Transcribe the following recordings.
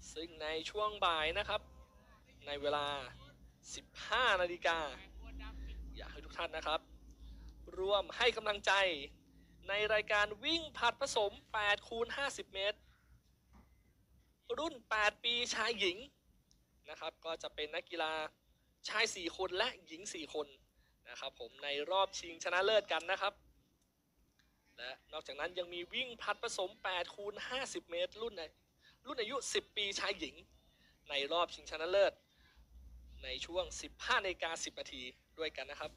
ซึ่งในช่วงบ่ายนะครับในเวลา 15 นาฬิกาอยากให้ทุกท่านนะครับร่วมให้กำลังใจในรายการวิ่งผลัดผสม 8x50 เมตร รุ่น 8 ปีชายหญิงนะครับก็จะเป็นนักกีฬาชาย 4 คนและหญิง 4 คนนะครับผมในรอบชิงชนะเลิศกันนะครับและนอกจากนั้นยังมีวิ่งผลัดผสม 8x50 เมตร รุ่นอายุ 10 ปีชายหญิงในรอบชิงชนะเลิศในช่วง 15 นาฬิกา 10 นาทีด้วยกันนะครับ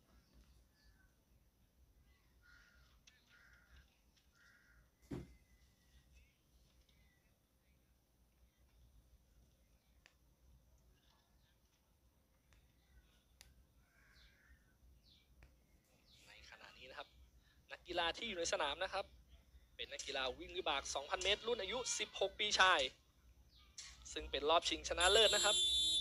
ในขณะนี้นะครับนักกีฬาที่อยู่ในสนามนะครับเป็นนักกีฬาวิ่งวิบาก 2,000 เมตร รุ่นอายุ 16 ปีชายซึ่งเป็นรอบชิงชนะเลิศนะครับ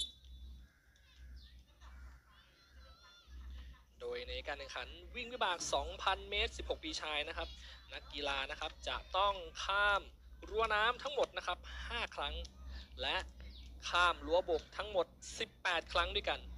โดยในการแข่งขันวิ่งวิบาก 2,000 เมตร 16 ปีชายนะครับนักกีฬานะครับจะต้องข้ามรั้วน้ำทั้งหมดนะครับ 5 ครั้งและข้ามรั้วบกทั้งหมด 18 ครั้งด้วยกัน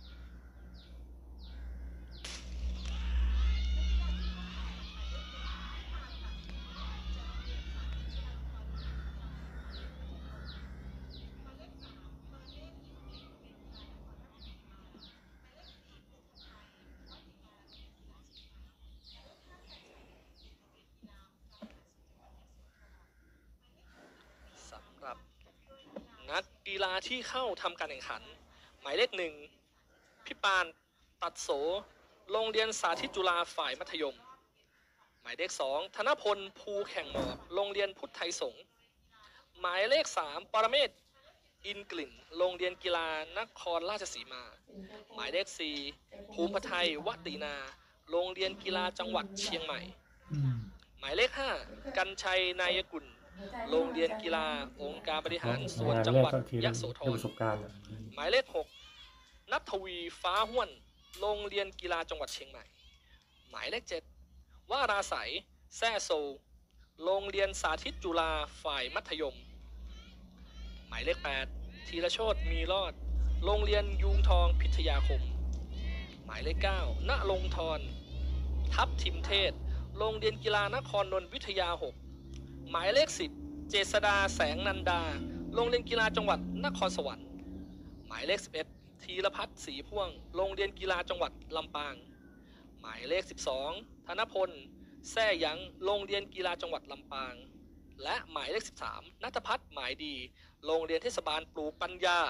สำหรับนักกีฬาที่เข้าทำการแข่งขันหมายเลข 1พี่ปานตัดโสโรงเรียนสาธิตจุฬาฝ่ายมัธยมหมายเลข 2ธนพลภูแข่งหมอบโรงเรียนพุทธไทยสงฆ์หมายเลข 3ปรเมศอินกลิ่นโรงเรียนกีฬานครราชสีมาหมายเลข 4ภูมิไทยวตินาโรงเรียนกีฬาจังหวัดเชียงใหม่หมายเลข 5กัญชัยนายกุลโรงเรียนกีฬาองค์การบริหารส่วนจังหวัดยะโสธรหมายเลข 6นัทวีฟ้าห้วนโรงเรียนกีฬาจังหวัดเชียงใหม่หมายเลข 7วาราใสแซ่โซโรงเรียนสาธิตจุฬาฝ่ายมัธยมหมายเลข 8ธีรโชติมีรอดโรงเรียนยูงทองพิทยาคมหมายเลข 9ณลงทรทัพทิมเทศโรงเรียนกีฬานครนนท์วิทยา 6หมายเลข 10เจษดาแสงนันดาโรงเรียนกีฬาจังหวัดนครสวรรค์หมายเลข 11ธีรพัฒน์ศรีพ่วงโรงเรียนกีฬาจังหวัดลำปางหมายเลข 12ธนพลแซ่ยังโรงเรียนกีฬาจังหวัดลำปางและหมายเลข 13ณัฐพัฒน์หมายดีโรงเรียนเทศบาลปลูกปัญญา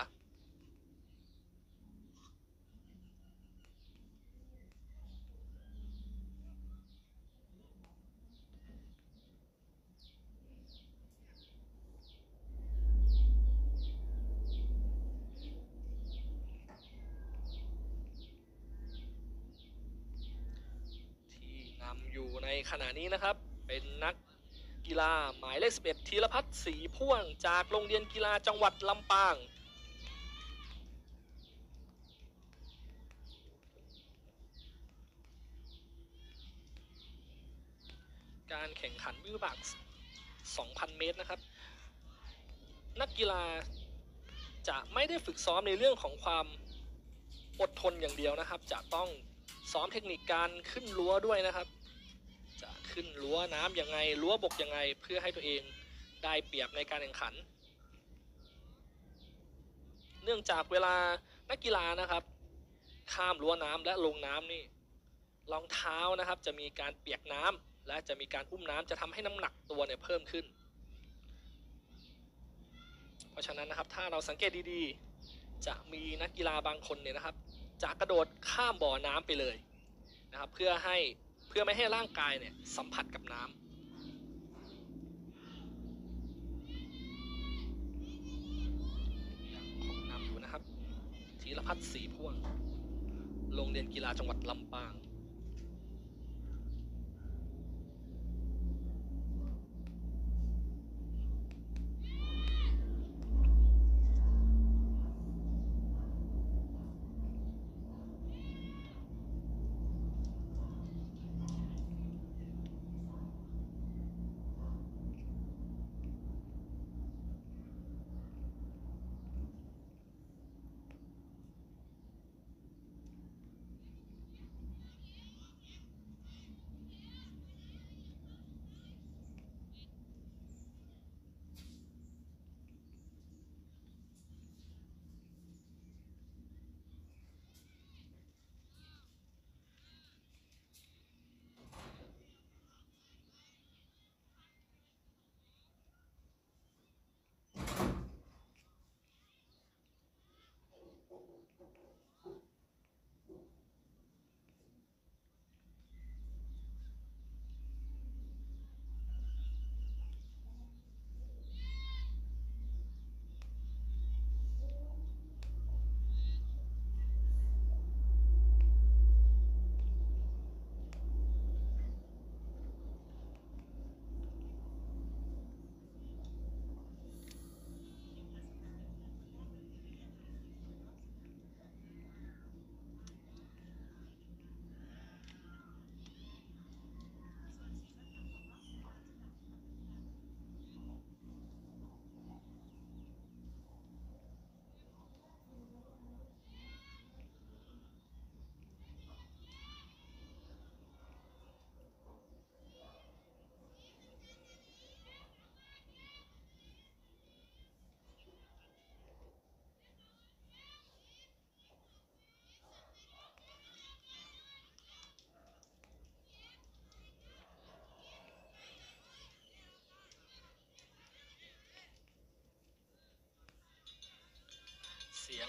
ที่นำอยู่ในขณะนี้นะครับเป็นนักกีฬาหมายเลข 11ธีรพัฒน์ศรีพ่วงจากโรงเรียนกีฬาจังหวัดลำปางการแข่งขันวิ่งวิบาก 2,000 เมตรนะครับนักกีฬาจะไม่ได้ฝึกซ้อมในเรื่องของความอดทนอย่างเดียวนะครับจะต้องซ้อมเทคนิคการขึ้นรั้วด้วยนะครับจะขึ้นรั้วน้ำยังไงรั้วบกยังไงเพื่อให้ตัวเองได้เปรียบในการแข่งขันเนื่องจากเวลานักกีฬานะครับข้ามรั้วน้ำและลงน้ำนี่รองเท้านะครับจะมีการเปียกน้ำและจะมีการอุ้มน้ำจะทำให้น้ำหนักตัวเนี่ยเพิ่มขึ้นเพราะฉะนั้นนะครับถ้าเราสังเกตดีๆจะมีนักกีฬาบางคนเนี่ยนะครับจะกระโดดข้ามบ่อน้ำไปเลยนะครับเพื่อไม่ให้ร่างกายเนี่ยสัมผัสกับน้ำของนำอยู่นะครับธีรพัฒน์ศรีพ่วงโรงเรียนกีฬาจังหวัดลำปาง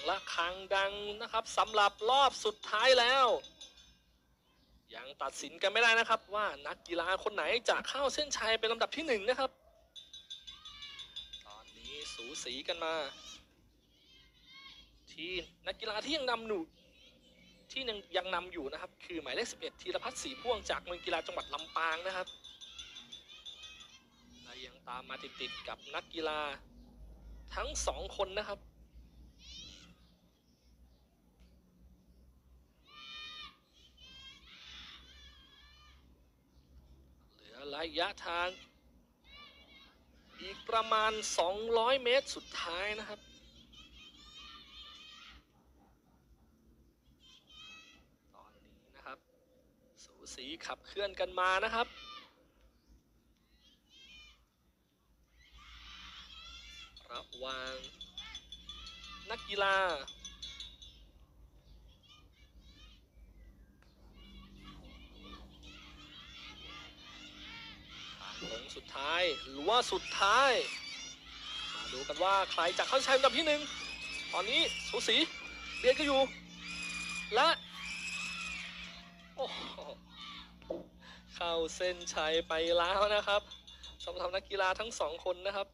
ละครังดังนะครับสำหรับรอบสุดท้ายแล้วยังตัดสินกันไม่ได้นะครับว่านักกีฬาคนไหนจะเข้าเส้นชัยเป็นลำดับที่1นะครับตอนนี้สูสีกันมาที่นักกีฬาที่ยังนำอยู่นะครับคือหมายเลข11ธีรพัฒน์ศรีพ่วงจากเมืองกีฬาจังหวัดลำปางนะครับและยังตามมาติดๆกับนักกีฬาทั้ง2คนนะครับเหลือระยะทางอีกประมาณ200 เมตรสุดท้ายนะครับตอนนี้นะครับสูสีขับเคลื่อนกันมานะครับระหว่างนักกีฬาทางลงสุดท้ายหรือว่าสุดท้ายมาดูกันว่าใครจะเข้าใช้ลำดับที่1ตอนนี้สูสีเบียดกันอยู่และโอ้โหเข้าเส้นชัยไปแล้วนะครับสำหรับนักกีฬาทั้ง2คนนะครับ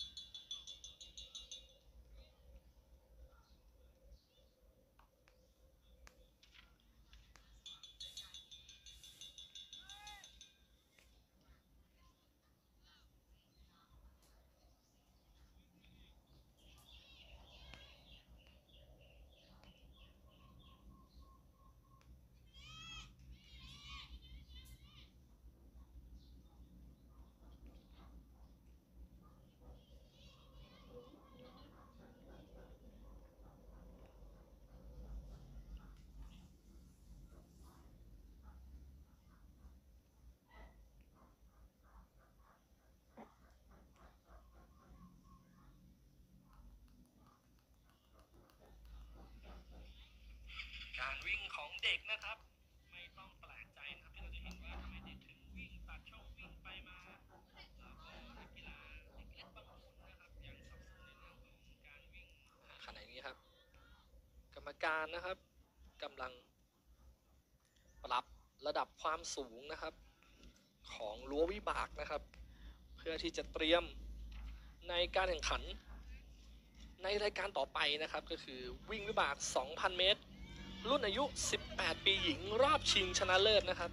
การวิ่งของเด็กนะครับไม่ต้องแปลกใจนะครับที่เราจะเห็นว่าทำไมเด็กถึงวิ่งตัดช่องวิ่งไปมาแล้วก็นักกีฬาเด็กเล็กบางคนนะครับยังสับสนในเรื่องของการวิ่งขณะนี้ครับกรรมการนะครับกำลังปรับระดับความสูงนะครับของรั้ววิบากนะครับเพื่อที่จะเตรียมในการแข่งขันในรายการต่อไปนะครับก็คือวิ่งวิบาก 2,000 เมตรรุ่นอายุ 18 ปีหญิงรอบชิงชนะเลิศนะครับ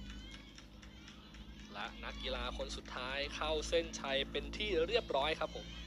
และนักกีฬาคนสุดท้ายเข้าเส้นชัยเป็นที่เรียบร้อยครับผม